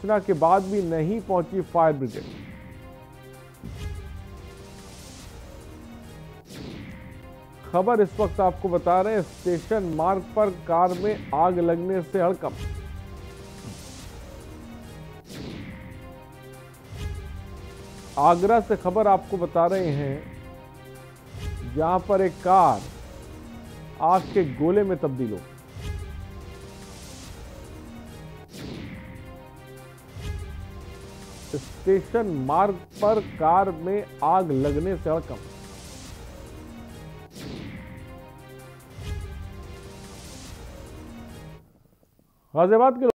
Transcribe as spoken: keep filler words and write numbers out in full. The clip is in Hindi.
सूचना के बाद भी नहीं पहुंची फायर ब्रिगेड। खबर इस वक्त आपको बता रहे हैं, स्टेशन मार्ग पर कार में आग लगने से हड़कंप। आगरा से खबर आपको बता रहे हैं, जहां पर एक कार आग के गोले में तब्दील हो। स्टेशन मार्ग पर कार में आग लगने से हड़कंप। गाजियाबाद के